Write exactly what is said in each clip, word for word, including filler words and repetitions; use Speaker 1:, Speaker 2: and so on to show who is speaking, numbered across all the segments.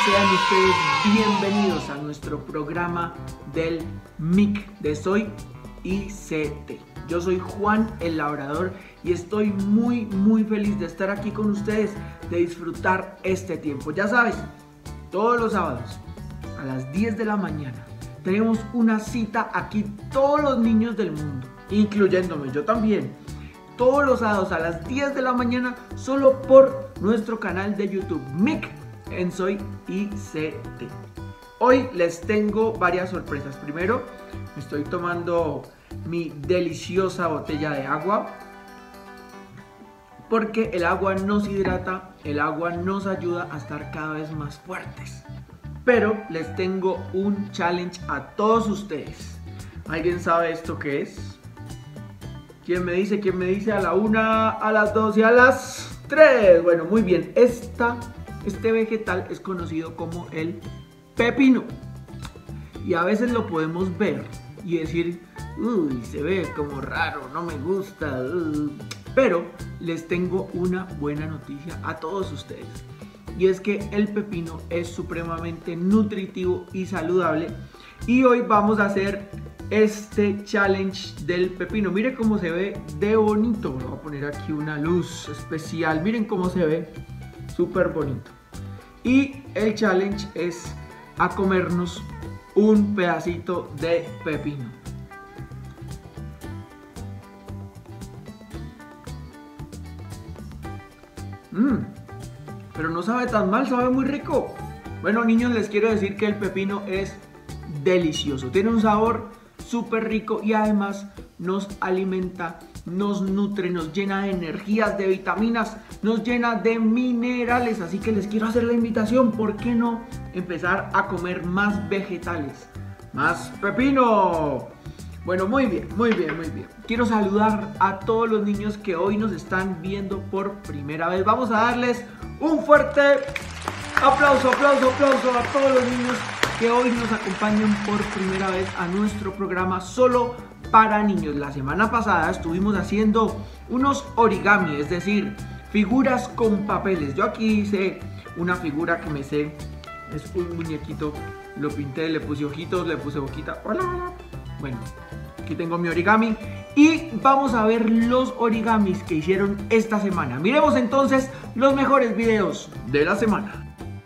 Speaker 1: sean ustedes bienvenidos a nuestro programa del M I C de Soy I C T. Yo soy Juan el Labrador y estoy muy muy feliz de estar aquí con ustedes, de disfrutar este tiempo. Ya sabes, todos los sábados a las diez de la mañana tenemos una cita aquí, todos los niños del mundo, incluyéndome, yo también. Todos los sábados a las diez de la mañana, solo por nuestro canal de YouTube M I C en Soy I C T. Hoy les tengo varias sorpresas. Primero, me estoy tomando mi deliciosa botella de agua, porque el agua nos hidrata, el agua nos ayuda a estar cada vez más fuertes. Pero les tengo un challenge a todos ustedes. ¿Alguien sabe esto qué es? ¿Quién me dice? ¿Quién me dice? A la una, a las dos y a las tres. Bueno, muy bien. Esta, este vegetal es conocido como el pepino. Y a veces lo podemos ver y decir, uy, se ve como raro, no me gusta. Uh. Pero les tengo una buena noticia a todos ustedes. Y es que el pepino es supremamente nutritivo y saludable. Y hoy vamos a hacer este challenge del pepino. Miren cómo se ve de bonito. Voy a poner aquí una luz especial. Miren cómo se ve, súper bonito. Y el challenge es a comernos un pedacito de pepino. Mmm, pero no sabe tan mal, sabe muy rico. Bueno, niños, les quiero decir que el pepino es delicioso. Tiene un sabor súper rico y además nos alimenta, nos nutre, nos llena de energías, de vitaminas, nos llena de minerales. Así que les quiero hacer la invitación, ¿por qué no empezar a comer más vegetales? ¡Más pepino! Bueno, muy bien, muy bien, muy bien. Quiero saludar a todos los niños que hoy nos están viendo por primera vez. Vamos a darles un fuerte aplauso, aplauso, aplauso a todos los niños que hoy nos acompañan por primera vez a nuestro programa solo para niños. La semana pasada estuvimos haciendo unos origami, es decir, figuras con papeles. Yo aquí hice una figura que me sé, es un muñequito, lo pinté, le puse ojitos, le puse boquita. Hola, hola. Bueno, aquí tengo mi origami y vamos a ver los origamis que hicieron esta semana. Miremos entonces los mejores videos de la semana.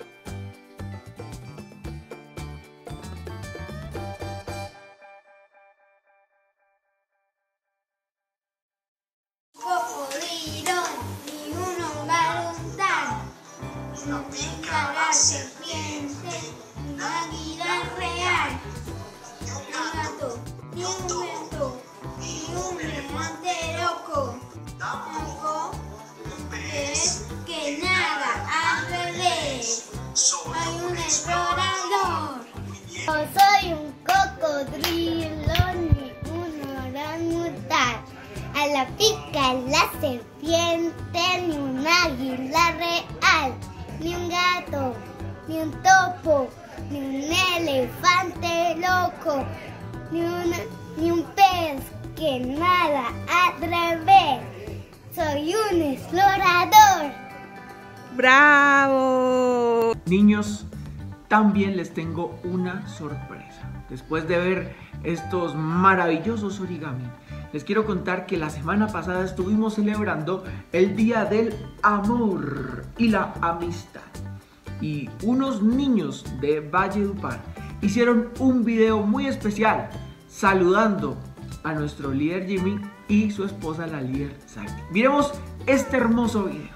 Speaker 2: No pica la serpiente, un águila real, ni un gato, ni un gato, ni un elefante loco, tampoco es que nada al revés, soy un explorador.
Speaker 3: Yo soy un cocodrilo ni un orangután, a la pica la serpiente ni un águila real. Ni un gato, ni un topo, ni un elefante loco, ni, una, ni un pez que nada al revés. Soy un explorador.
Speaker 1: ¡Bravo! Niños, también les tengo una sorpresa. Después de ver estos maravillosos origami, les quiero contar que la semana pasada estuvimos celebrando el Día del Amor y la Amistad. Y unos niños de Valledupar hicieron un video muy especial saludando a nuestro líder Jimmy y su esposa, la líder Sally. Miremos este hermoso video.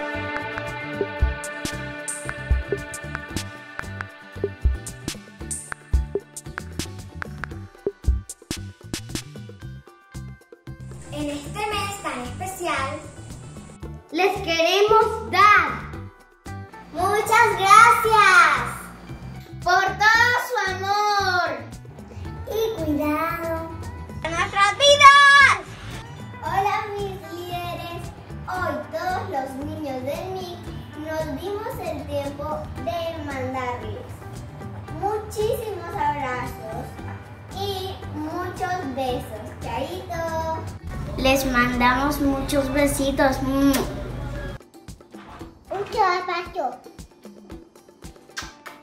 Speaker 2: En este mes tan especial,
Speaker 3: Les queremos dar
Speaker 2: muchas gracias
Speaker 3: por todo su amor
Speaker 2: y cuidado
Speaker 3: en nuestras vidas.
Speaker 2: Hola mis líderes, hoy todos los niños de M I C nos dimos el tiempo de mandarles muchísimos abrazos y muchos besos. Chaito.
Speaker 3: Les mandamos muchos besitos.
Speaker 2: Un abrazo.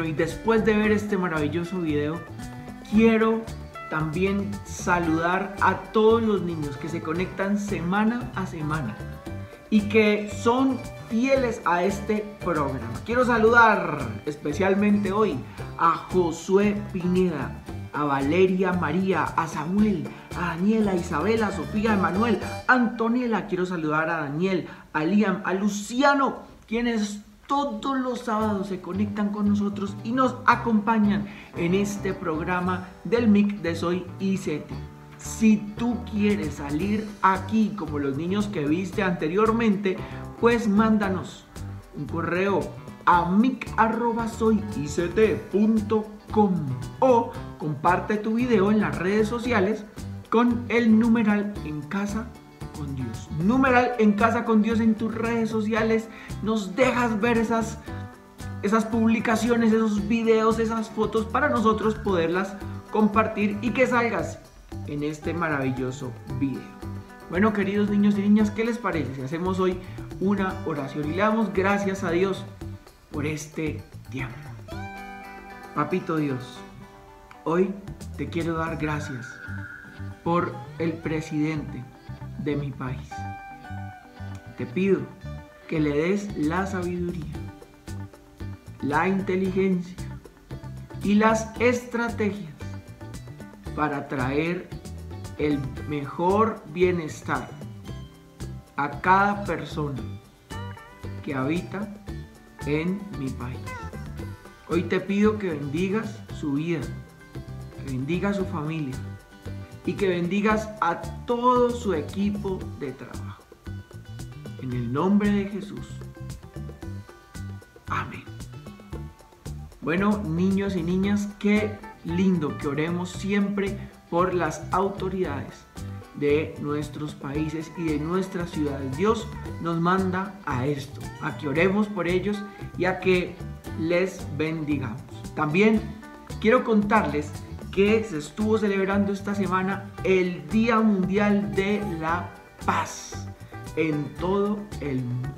Speaker 1: y después de ver este maravilloso video, quiero también saludar a todos los niños que se conectan semana a semana y que son fieles a este programa. Quiero saludar especialmente hoy a Josué Pineda, a Valeria María, a Samuel, a Daniela, a Isabela, a Sofía, a Emanuel, a Antonella. Quiero saludar a Daniel, a Liam, a Luciano, quienes todos los sábados se conectan con nosotros y nos acompañan en este programa del M I C de Soy I C T. Si tú quieres salir aquí como los niños que viste anteriormente, pues mándanos un correo a mic arroba soy i c t punto com o comparte tu video en las redes sociales con el numeral En Casa con Dios. Numeral En Casa con Dios en tus redes sociales. Nos dejas ver esas, esas publicaciones, esos videos, esas fotos para nosotros poderlas compartir y que salgas en este maravilloso video. Bueno, queridos niños y niñas, ¿qué les parece si hacemos hoy una oración y le damos gracias a Dios por este tiempo? Papito Dios, hoy te quiero dar gracias por el presidente de mi país. Te pido que le des la sabiduría, la inteligencia y las estrategias para traer el mejor bienestar a cada persona que habita en mi país. Hoy te pido que bendigas su vida, que bendigas su familia y que bendigas a todo su equipo de trabajo. En el nombre de Jesús. Amén. Bueno, niños y niñas, qué lindo que oremos siempre por las autoridades de nuestros países y de nuestras ciudades. Dios nos manda a esto, a que oremos por ellos y a que les bendigamos. También quiero contarles que se estuvo celebrando esta semana el Día Mundial de la Paz en todo el mundo.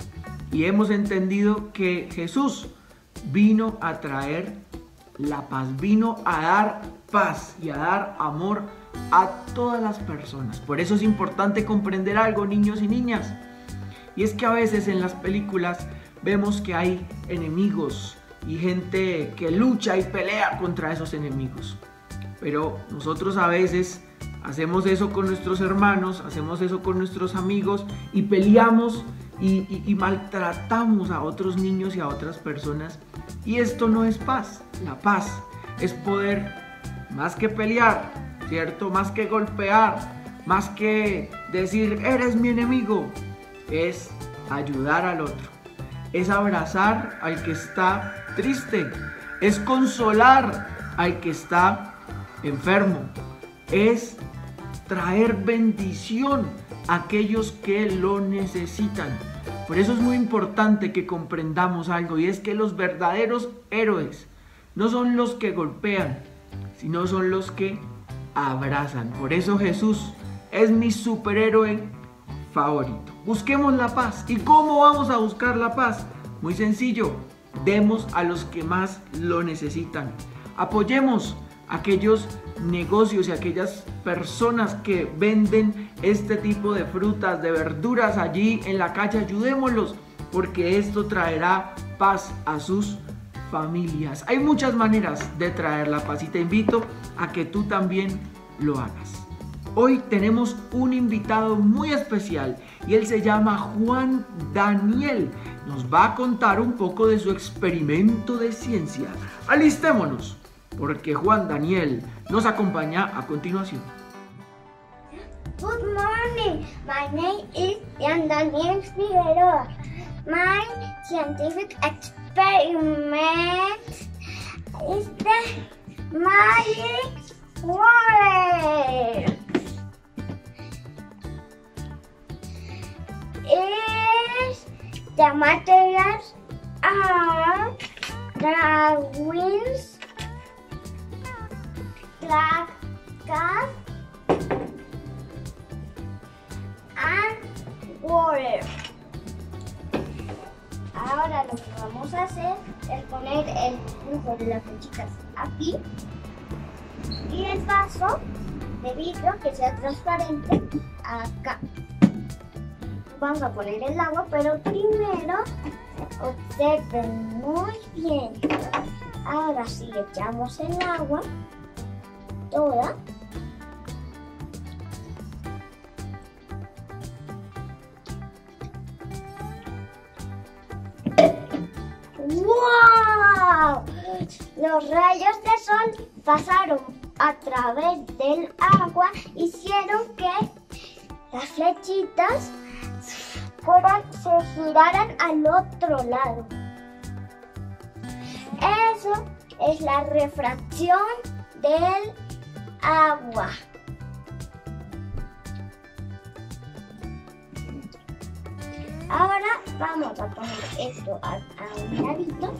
Speaker 1: Y hemos entendido que Jesús vino a traer la paz, vino a dar paz y a dar amor a todas las personas. Por eso es importante comprender algo, niños y niñas. Y es que a veces en las películas vemos que hay enemigos y gente que lucha y pelea contra esos enemigos. Pero nosotros a veces hacemos eso con nuestros hermanos, hacemos eso con nuestros amigos y peleamos y, y, y maltratamos a otros niños y a otras personas. Y esto no es paz. La paz es poder, más que pelear, ¿cierto? Más que golpear, más que decir, eres mi enemigo, es ayudar al otro. Es abrazar al que está triste. Es consolar al que está enfermo. Es traer bendición a aquellos que lo necesitan. Por eso es muy importante que comprendamos algo, y es que los verdaderos héroes no son los que golpean, sino son los que abrazan. Por eso Jesús es mi superhéroe favorito. Busquemos la paz. ¿Y cómo vamos a buscar la paz? Muy sencillo. Demos a los que más lo necesitan. Apoyemos a aquellos negocios y a aquellas personas que venden este tipo de frutas, de verduras allí en la calle. Ayudémoslos, porque esto traerá paz a sus familias. Hay muchas maneras de traer la paz y te invito a que tú también lo hagas. Hoy tenemos un invitado muy especial y él se llama Juan Daniel. Nos va a contar un poco de su experimento de ciencia. Alistémonos, porque Juan Daniel nos acompaña a continuación.
Speaker 3: Good morning. My name is Juan Daniel Figueroa. My scientific experiment is the magic water. Is the materials are drawings, placas, and water. Ahora lo que vamos a hacer es poner el dibujo de las flechitas aquí y el vaso de vidrio que sea transparente acá. Vamos a poner el agua, pero primero observen muy bien. Ahora sí le echamos el agua toda. ¡Wow! Los rayos de sol pasaron a través del agua, hicieron que las flechitas fueran, se giraran al otro lado. Eso es la refracción del agua. Ahora vamos a poner esto a, a un ladito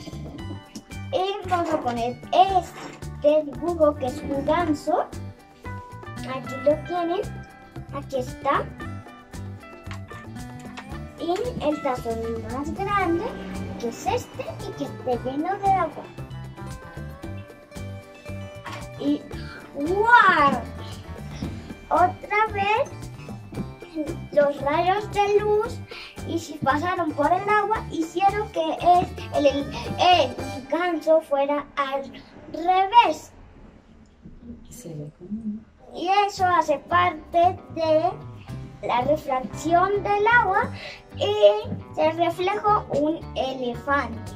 Speaker 3: y vamos a poner este dibujo que es un ganso. Aquí lo tienen, aquí está. Y el tazón más grande, que es este y que esté lleno de agua. Y ¡wow! Otra vez los rayos de luz, y si pasaron por el agua, hicieron que el, el, el ganso fuera al revés. Y eso hace parte de la refracción del agua y se reflejó un elefante.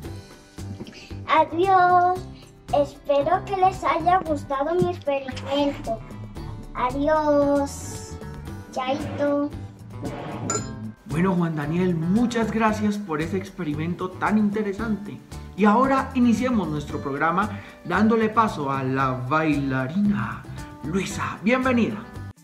Speaker 3: Adiós. Espero que les haya gustado mi experimento. Adiós. Chaito.
Speaker 1: Bueno, Juan Daniel, muchas gracias por ese experimento tan interesante. Y ahora iniciemos nuestro programa dándole paso a la bailarina Luisa. Bienvenida.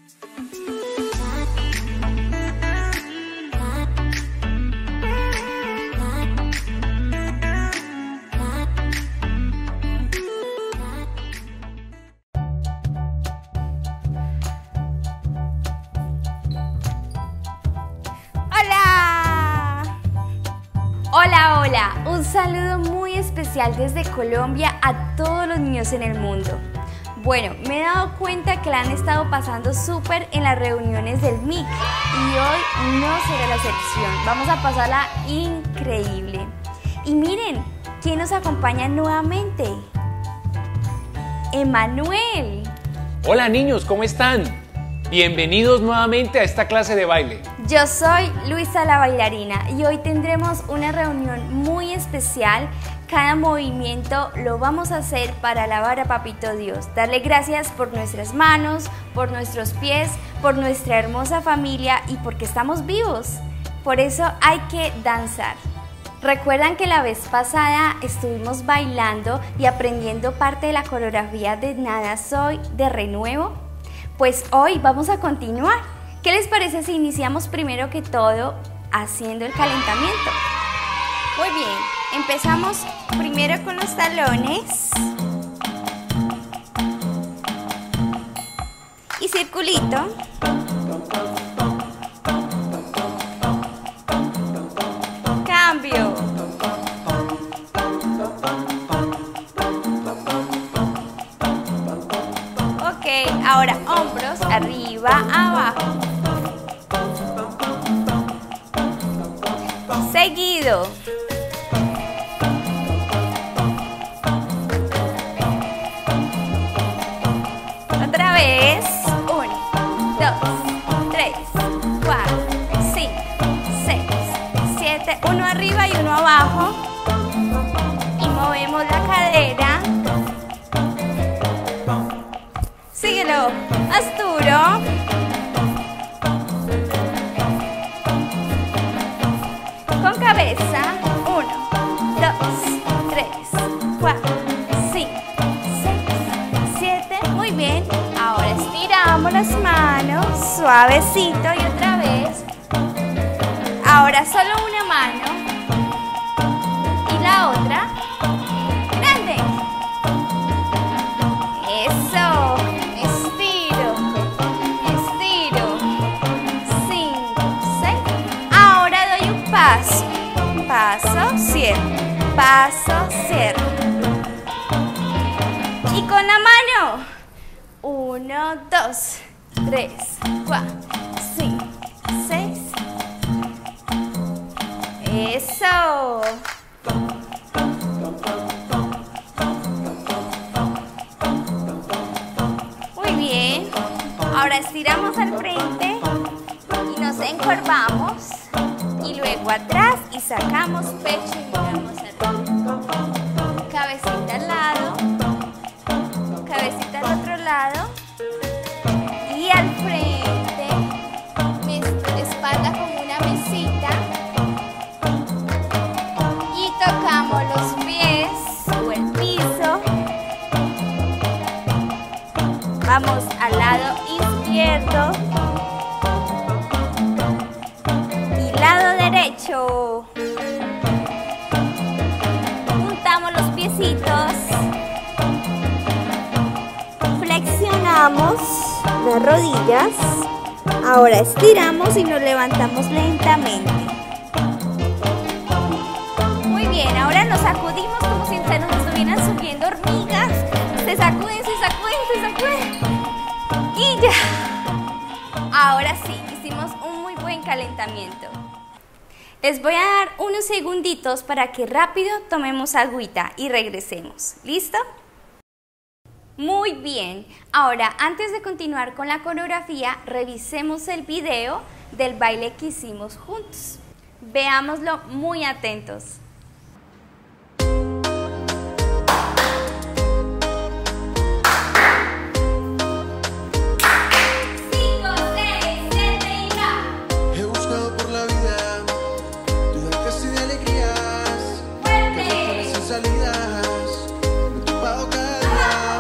Speaker 4: Hola, hola, un saludo muy especial desde Colombia a todos los niños en el mundo. Bueno, me he dado cuenta que la han estado pasando súper en las reuniones del M I C y hoy no será la excepción. Vamos a pasarla increíble. Y miren, ¿quién nos acompaña nuevamente? ¡Emanuel!
Speaker 5: Hola niños, ¿cómo están? Bienvenidos nuevamente a esta clase de baile.
Speaker 4: Yo soy Luisa la bailarina y hoy tendremos una reunión muy especial. Cada movimiento lo vamos a hacer para alabar a Papito Dios, darle gracias por nuestras manos, por nuestros pies, por nuestra hermosa familia y porque estamos vivos. Por eso hay que danzar. ¿Recuerdan que la vez pasada estuvimos bailando y aprendiendo parte de la coreografía de Nada Soy de Renuevo? Pues hoy vamos a continuar. ¿Qué les parece si iniciamos primero que todo haciendo el calentamiento? Muy bien, empezamos primero con los talones y circulito. Cambio. Ok, ahora hombros, arriba, abajo. Seguido. Otra vez. Uno, dos, tres, cuatro, cinco, seis, siete. Uno arriba y uno abajo. Y movemos la cadera. Síguelo. Haz duro. Con cabeza, uno, dos, tres, cuatro, cinco, seis, siete, muy bien. Ahora estiramos las manos, suavecito y otra vez. Ahora solo una mano y la otra, grande. Eso, estiro, estiro, cinco, seis. Ahora doy un paso. Paso, cierro, paso, cierro. Y con la mano. Uno, dos, tres, cuatro, cinco, seis. Eso. Muy bien. Ahora estiramos al frente y nos encorvamos. Y luego atrás y sacamos pecho y miramos arriba. Cabecita al lado. Cabecita al otro lado. Y al frente. Espalda como una mesita. Y tocamos los pies o el piso. Vamos al lado izquierdo. Y lado derecho. Juntamos los piecitos. Flexionamos las rodillas. Ahora estiramos y nos levantamos lentamente. Muy bien, ahora nos sacudimos como si se nos estuvieran subiendo hormigas. Se sacuden, se sacuden, se sacuden. Y ya. Ahora sí, hicimos un muy buen calentamiento. Les voy a dar unos segunditos para que rápido tomemos agüita y regresemos. ¿Listo? Muy bien, ahora antes de continuar con la coreografía, revisemos el video del baile que hicimos juntos. Veámoslo muy atentos. Cinco, seis, siete y ya.
Speaker 6: He buscado por la vida, dudas casi de alegrías,
Speaker 4: Fuerte.
Speaker 6: sin salidas, me he topado cada día.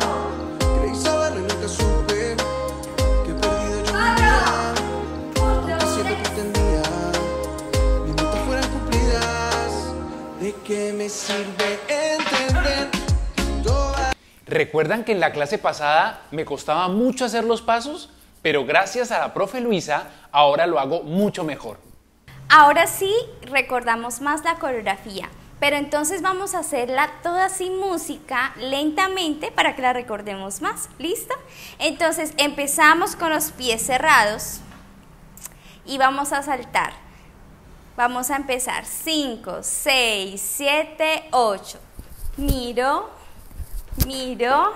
Speaker 6: ¿Qué me sirve entender toda...
Speaker 5: ¿Recuerdan que en la clase pasada me costaba mucho hacer los pasos? Pero gracias a la profe Luisa, ahora lo hago mucho mejor.
Speaker 4: Ahora sí, recordamos más la coreografía, pero entonces vamos a hacerla toda sin música, lentamente, para que la recordemos más. ¿Listo? Entonces empezamos con los pies cerrados y vamos a saltar. Vamos a empezar. cinco, seis, siete, ocho. Miro, miro,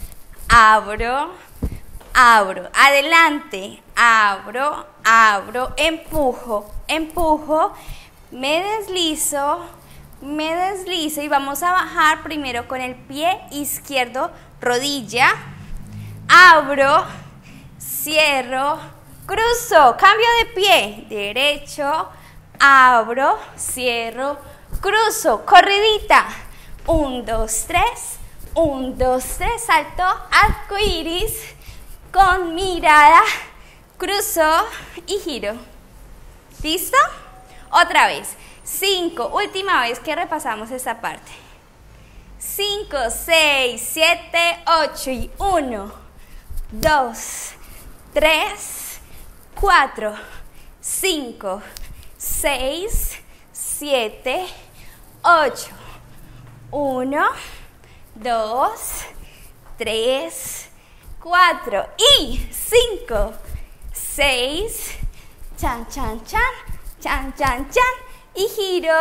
Speaker 4: abro, abro. Adelante, abro, abro, empujo, empujo, me deslizo, me deslizo y vamos a bajar primero con el pie izquierdo, rodilla, abro, cierro, cruzo, cambio de pie, derecho, abro, cierro, cruzo, corridita, un, dos, tres, un, dos, tres, salto, arco iris, con mirada, cruzo y giro. ¿Listo? Otra vez, cinco, última vez que repasamos esta parte. cinco, seis, siete, ocho y uno, dos, tres, cuatro, cinco, seis, siete, ocho, uno, dos, tres, cuatro y cinco, seis, chan, chan, chan, chan, chan, chan y giro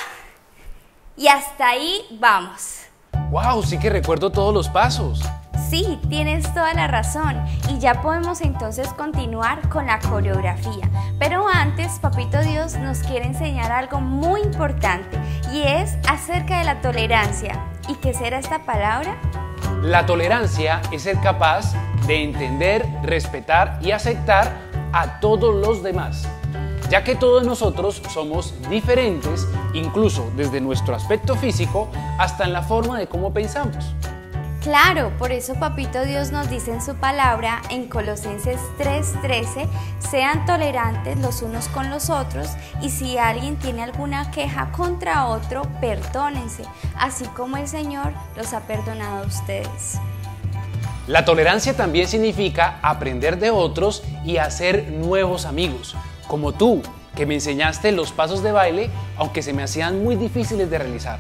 Speaker 4: y hasta ahí vamos.
Speaker 5: ¡Wow! Sí que recuerdo todos los pasos.
Speaker 4: Sí, tienes toda la razón y ya podemos entonces continuar con la coreografía. Pero antes, Papito Dios nos quiere enseñar algo muy importante y es acerca de la tolerancia. ¿Y qué será esta palabra?
Speaker 5: La tolerancia es ser capaz de entender, respetar y aceptar a todos los demás, ya que todos nosotros somos diferentes, incluso desde nuestro aspecto físico hasta en la forma de cómo pensamos.
Speaker 4: Claro, por eso Papito Dios nos dice en su palabra en Colosenses tres trece, sean tolerantes los unos con los otros y si alguien tiene alguna queja contra otro, perdónense, así como el Señor los ha perdonado a ustedes.
Speaker 5: La tolerancia también significa aprender de otros y hacer nuevos amigos, como tú, que me enseñaste los pasos de baile, aunque se me hacían muy difíciles de realizar.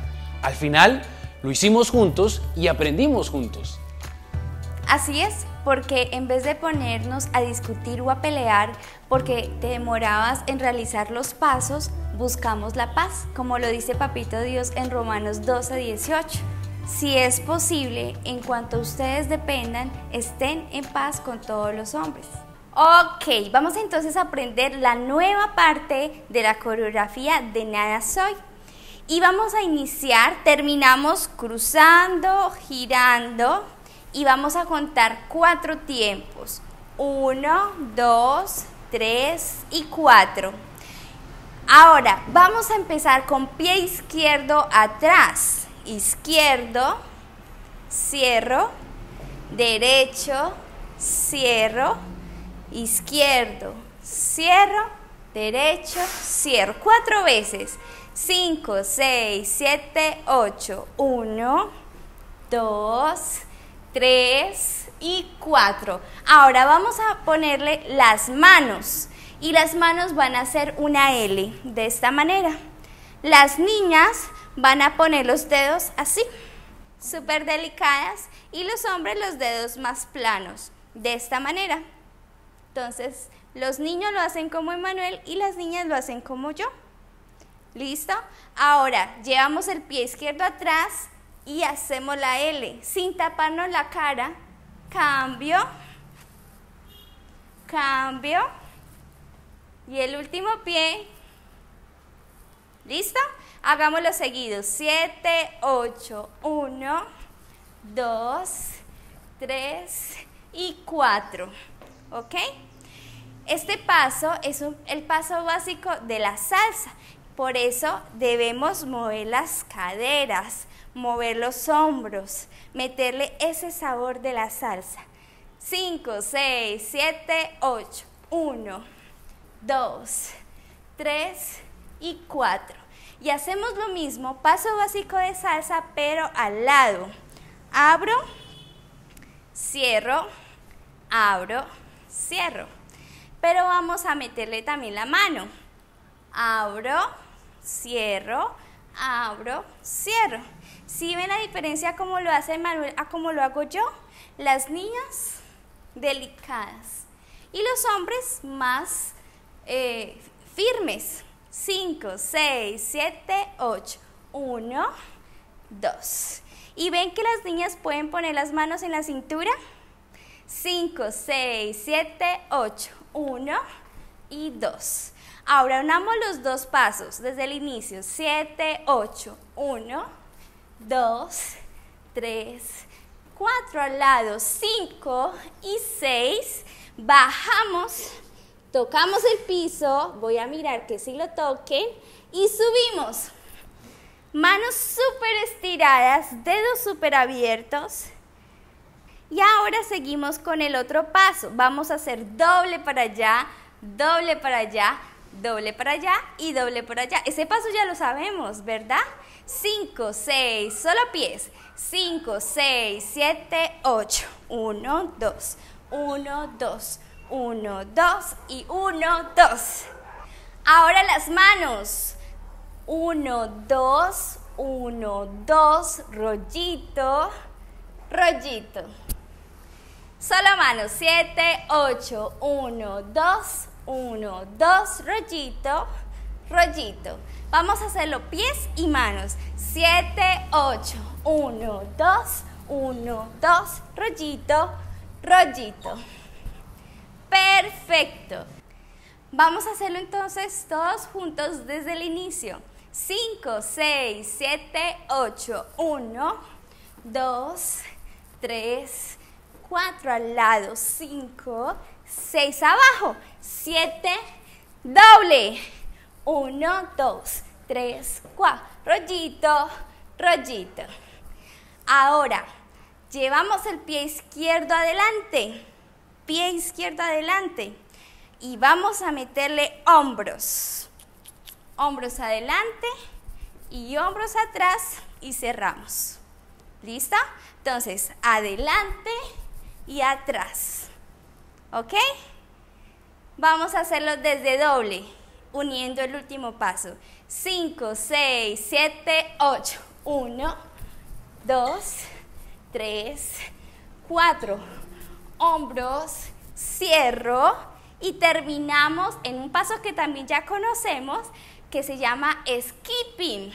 Speaker 5: Al final, lo hicimos juntos y aprendimos juntos.
Speaker 4: Así es, porque en vez de ponernos a discutir o a pelear porque te demorabas en realizar los pasos, buscamos la paz, como lo dice Papito Dios en Romanos doce, dieciocho. Si es posible, en cuanto ustedes dependan, estén en paz con todos los hombres. Ok, vamos entonces a aprender la nueva parte de la coreografía de Nada Soy. Y vamos a iniciar, terminamos cruzando, girando y vamos a contar cuatro tiempos. Uno, dos, tres y cuatro. Ahora, vamos a empezar con pie izquierdo atrás. Izquierdo, cierro, derecho, cierro, izquierdo, cierro, derecho, cierro. Cuatro veces. Cinco, seis, siete, ocho. Uno, dos, tres y cuatro. Ahora vamos a ponerle las manos. Y las manos van a hacer una L de esta manera. Las niñas van a poner los dedos así, súper delicadas, y los hombres los dedos más planos, de esta manera. Entonces, los niños lo hacen como Emanuel y las niñas lo hacen como yo. ¿Listo? Ahora, llevamos el pie izquierdo atrás y hacemos la L, sin taparnos la cara. Cambio, cambio, y el último pie. ¿Listo? Hagámoslo seguido. siete, ocho, uno, dos, tres y cuatro. ¿Ok? Este paso es un, el paso básico de la salsa. Por eso debemos mover las caderas, mover los hombros, meterle ese sabor de la salsa. cinco, seis, siete, ocho. uno, dos, tres y cuatro. Y hacemos lo mismo, paso básico de salsa, pero al lado. Abro, cierro, abro, cierro. Pero vamos a meterle también la mano. Abro, cierro, abro, cierro. ¿Sí ven la diferencia cómo lo hace Manuel a cómo lo hago yo? Las niñas delicadas y los hombres más eh, firmes. cinco, seis, siete, ocho. uno, dos. ¿Y ven que las niñas pueden poner las manos en la cintura? cinco, seis, siete, ocho. uno y dos. Ahora unamos los dos pasos desde el inicio. siete, ocho. uno, dos, tres, cuatro al lado. cinco y seis. Bajamos. Tocamos el piso, voy a mirar que sí lo toquen, y subimos. Manos súper estiradas, dedos súper abiertos. Y ahora seguimos con el otro paso. Vamos a hacer doble para allá, doble para allá, doble para allá y doble para allá. Ese paso ya lo sabemos, ¿verdad? cinco, seis, solo pies. cinco, seis, siete, ocho. uno, dos, uno, dos. uno, dos y uno, dos. Ahora las manos. uno, dos, uno, dos, rollito, rollito. Solo manos. siete, ocho, uno, dos, uno, dos, rollito, rollito. Vamos a hacerlo pies y manos. siete, ocho, uno, dos, uno, dos, rollito, rollito. Perfecto. Vamos a hacerlo entonces todos juntos desde el inicio. cinco, seis, siete, ocho. uno, dos, tres, cuatro al lado. cinco, seis abajo. siete, doble. uno, dos, tres, cuatro. Rollito, rollito. Ahora, llevamos el pie izquierdo adelante. Pie izquierdo adelante. Y vamos a meterle hombros. Hombros adelante y hombros atrás y cerramos. ¿Listo? Entonces, adelante y atrás. ¿Ok? Vamos a hacerlo desde doble, uniendo el último paso. cinco, seis, siete, ocho. uno, dos, tres, cuatro. Hombros, cierro y terminamos en un paso que también ya conocemos, que se llama skipping.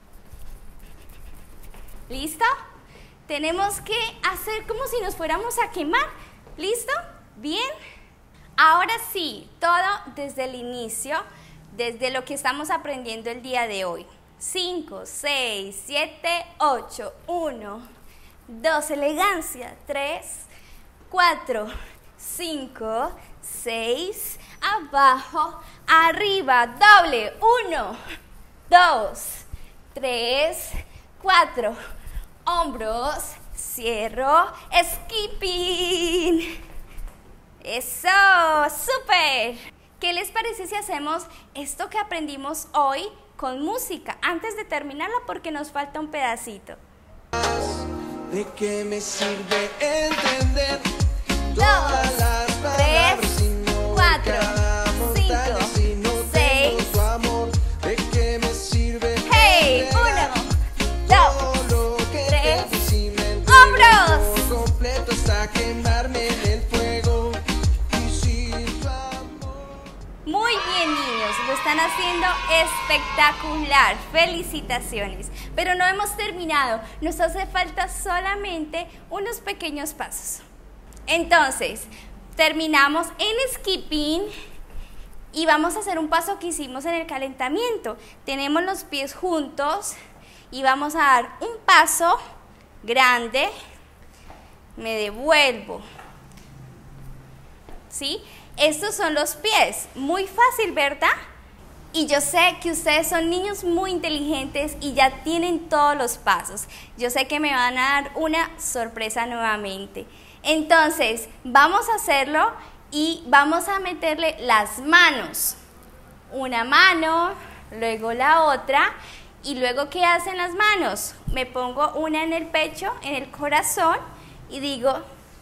Speaker 4: ¿Listo? Tenemos que hacer como si nos fuéramos a quemar. ¿Listo? ¿Bien? Ahora sí, todo desde el inicio, desde lo que estamos aprendiendo el día de hoy. cinco, seis, siete, ocho, uno, dos, elegancia, tres, cuatro, cinco, seis, abajo, arriba, doble, uno, dos, tres, cuatro, hombros, cierro, skipping. Eso, súper. ¿Qué les parece si hacemos esto que aprendimos hoy con música antes de terminarlo porque nos falta un pedacito?
Speaker 6: ¿De qué me sirve entender
Speaker 4: Dos,
Speaker 6: todas las palabras
Speaker 4: tres,
Speaker 6: si no
Speaker 4: cuatro,
Speaker 6: cada montaña,
Speaker 4: cinco,
Speaker 6: si no tengo
Speaker 4: seis.
Speaker 6: tu amor? ¿De qué me sirve
Speaker 4: Hey,
Speaker 6: entregar
Speaker 4: uno,
Speaker 6: todo
Speaker 4: dos,
Speaker 6: lo que
Speaker 4: tres,
Speaker 6: tengo si me entrego
Speaker 4: hombros.
Speaker 6: por completo hasta quemarme en el fuego y sin tu amor?
Speaker 4: Muy bien, niños, lo están haciendo espectacular. Felicitaciones. Pero no hemos terminado, nos hace falta solamente unos pequeños pasos. Entonces, terminamos en skipping y vamos a hacer un paso que hicimos en el calentamiento. Tenemos los pies juntos y vamos a dar un paso grande, me devuelvo, ¿sí? Estos son los pies, muy fácil, ¿verdad? Y yo sé que ustedes son niños muy inteligentes y ya tienen todos los pasos. Yo sé que me van a dar una sorpresa nuevamente. Entonces, vamos a hacerlo y vamos a meterle las manos. Una mano, luego la otra. Y luego, ¿qué hacen las manos? Me pongo una en el pecho, en el corazón y digo,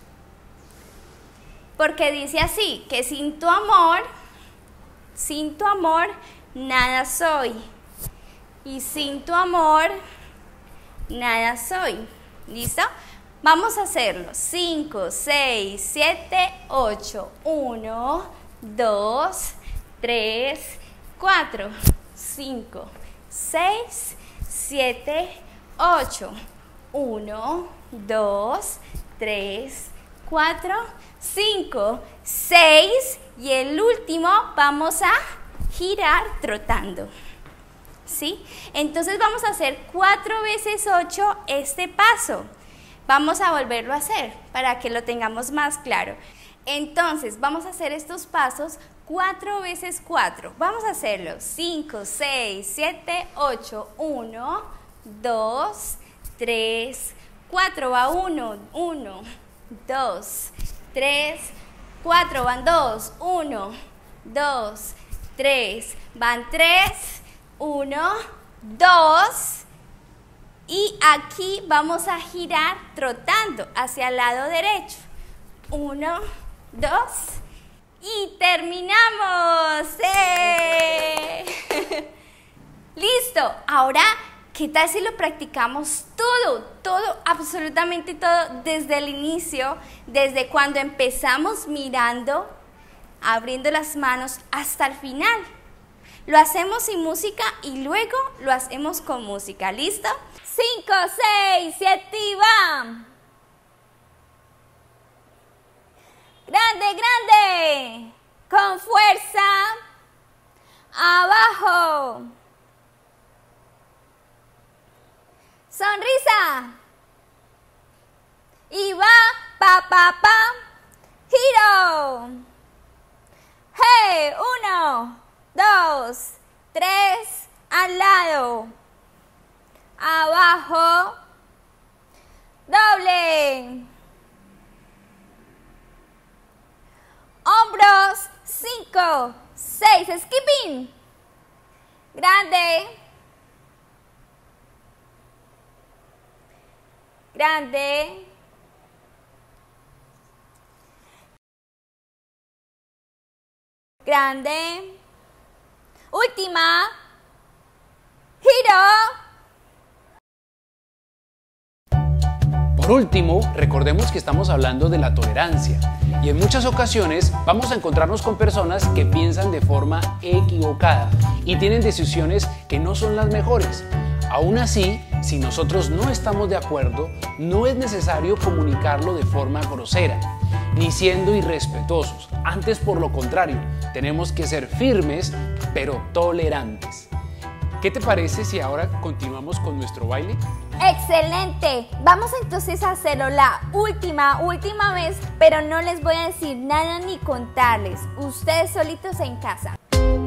Speaker 4: porque dice así, que sin tu amor, sin tu amor, nada soy. Y sin tu amor, nada soy. ¿Listo? Vamos a hacerlo. cinco, seis, siete, ocho. uno, dos, tres, cuatro, cinco, seis, siete, ocho. uno, dos, tres, cuatro, cinco, seis. Y el último vamos a girar trotando. ¿Sí? Entonces vamos a hacer cuatro veces ocho este paso. Vamos a volverlo a hacer para que lo tengamos más claro. Entonces vamos a hacer estos pasos cuatro veces cuatro. Vamos a hacerlo. cinco, seis, siete, ocho. uno, dos, tres, cuatro. Va uno, uno, dos, tres, cuatro. Van dos, uno, dos, tres. Van tres, uno, dos. Y aquí vamos a girar trotando hacia el lado derecho. Uno, dos y terminamos. ¡Eh! Listo. Ahora, ¿qué tal si lo practicamos todo? Todo, absolutamente todo, desde el inicio, desde cuando empezamos mirando, abriendo las manos hasta el final. Lo hacemos sin música y luego lo hacemos con música. ¿Listo? cinco, seis, siete y ¡bam! Grande, grande. Con fuerza. Abajo. Sonrisa. Y va, pa, pa, pa. Giro. Hey, uno, dos, tres, al lado. Abajo, doble, hombros, cinco, seis, skipping, grande, grande, grande, última, giro.
Speaker 5: Por último, recordemos que estamos hablando de la tolerancia y en muchas ocasiones vamos a encontrarnos con personas que piensan de forma equivocada y tienen decisiones que no son las mejores. Aún así, si nosotros no estamos de acuerdo, no es necesario comunicarlo de forma grosera, ni siendo irrespetuosos. Antes, por lo contrario, tenemos que ser firmes, pero tolerantes. ¿Qué te parece si ahora continuamos con nuestro baile?
Speaker 4: ¡Excelente! Vamos entonces a hacerlo la última, última vez, pero no les voy a decir nada ni contarles. Ustedes solitos en casa.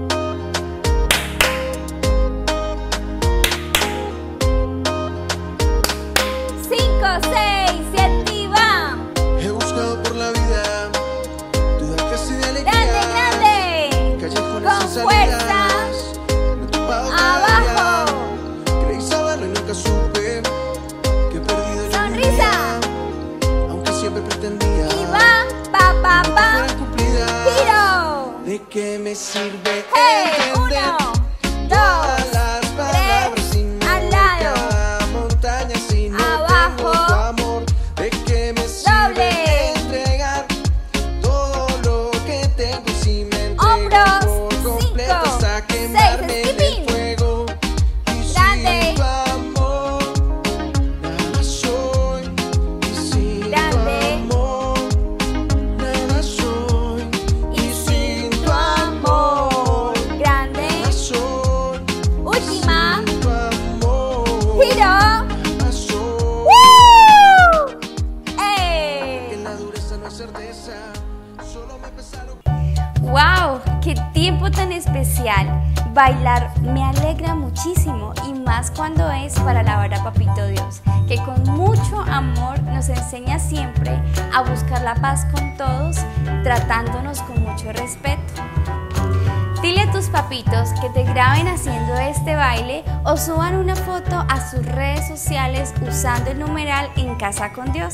Speaker 4: seis, siete y va.
Speaker 6: He buscado por la vida duda casi de alegría.
Speaker 4: Grande, grande.
Speaker 6: Callejones
Speaker 4: Con
Speaker 6: sin
Speaker 4: fuerza.
Speaker 6: salidas. Me he topado
Speaker 4: Abajo.
Speaker 6: cada día. Creí saberlo y nunca supe que he perdido yo mi
Speaker 4: Sonrisa.
Speaker 6: vida, aunque siempre pretendía
Speaker 4: Y va, pa, pa,
Speaker 6: que
Speaker 4: pa.
Speaker 6: fueran cumplidas.
Speaker 4: Giro.
Speaker 6: ¿De qué me sirve
Speaker 4: Hey,
Speaker 6: entender
Speaker 4: uno,
Speaker 6: todas
Speaker 4: dos,
Speaker 6: las palabras
Speaker 4: tres,
Speaker 6: sin
Speaker 4: al lado.
Speaker 6: cada montaña si no
Speaker 4: Abajo.
Speaker 6: tengo tu amor? ¿De qué me
Speaker 4: Doble.
Speaker 6: sirve entregar todo lo que tengo si me entrego
Speaker 4: Hombros.
Speaker 6: por completo
Speaker 4: Cinco,
Speaker 6: hasta quemarme
Speaker 4: seis,
Speaker 6: en el
Speaker 4: skipping.
Speaker 6: fuego? Y
Speaker 4: Grande.
Speaker 6: sin tu amor nada soy, y sin
Speaker 4: Grande.
Speaker 6: tu amor nada soy,
Speaker 4: Y sin tu amor. Grande.
Speaker 6: nada soy,
Speaker 4: Última.
Speaker 6: sin tu amor
Speaker 4: Giro.
Speaker 6: nada soy.
Speaker 4: ¡Woo! ¡Ey!
Speaker 6: En la dureza no hay certeza, solo me pesaron.
Speaker 4: ¡Wow! ¡Qué tiempo tan especial! Bailar me alegra muchísimo y más cuando es para alabar a Papito Dios, que con mucho amor nos enseña siempre a buscar la paz con todos, tratándonos con mucho respeto. Dile a tus papitos que te graben haciendo este baile o suban una foto a sus redes sociales usando el numeral En Casa con Dios.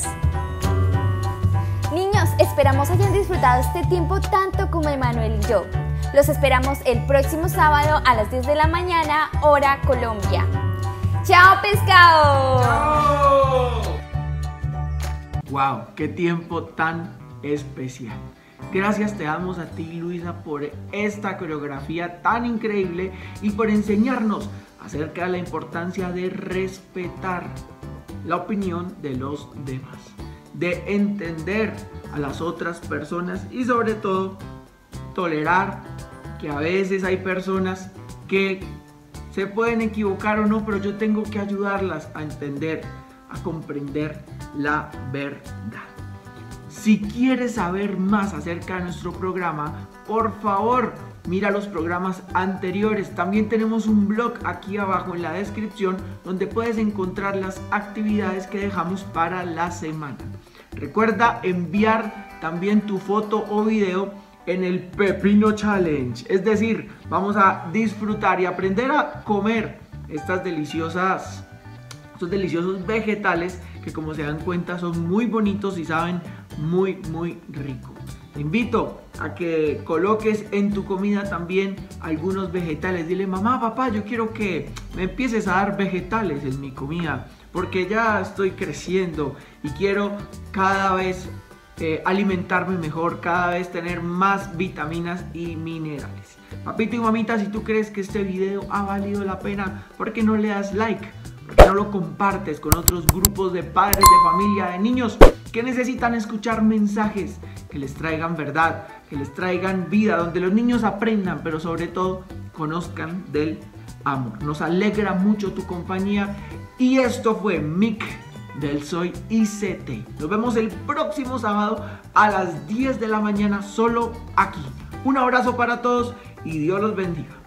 Speaker 4: Niños, esperamos hayan disfrutado este tiempo tanto como Emanuel y yo. Los esperamos el próximo sábado a las diez de la mañana, hora Colombia. ¡Chao, pescado!
Speaker 1: ¡Wow! ¡Qué tiempo tan especial! Gracias te damos a ti, Luisa, por esta coreografía tan increíble y por enseñarnos acerca de la importancia de respetar la opinión de los demás, de entender a las otras personas y sobre todo tolerar que a veces hay personas que se pueden equivocar o no, pero yo tengo que ayudarlas a entender, a comprender la verdad. Si quieres saber más acerca de nuestro programa, por favor, mira los programas anteriores. También tenemos un blog aquí abajo en la descripción donde puedes encontrar las actividades que dejamos para la semana. Recuerda enviar también tu foto o video en el Pepino Challenge. Es decir, vamos a disfrutar y aprender a comer estas deliciosas, estos deliciosos vegetales que, como se dan cuenta, son muy bonitos y saben muy muy rico. Te invito a que coloques en tu comida también algunos vegetales. Dile: mamá, papá, yo quiero que me empieces a dar vegetales en mi comida, porque ya estoy creciendo y quiero cada vez eh, alimentarme mejor, cada vez tener más vitaminas y minerales. Papito y mamita, si tú crees que este video ha valido la pena, ¿por qué no le das like? ¿Por qué no lo compartes con otros grupos de padres, de familia, de niños que necesitan escuchar mensajes que les traigan verdad, que les traigan vida, donde los niños aprendan, pero sobre todo conozcan del amor? Nos alegra mucho tu compañía y esto fue Mic del Soy I C T. Nos vemos el próximo sábado a las diez de la mañana solo aquí. Un abrazo para todos y Dios los bendiga.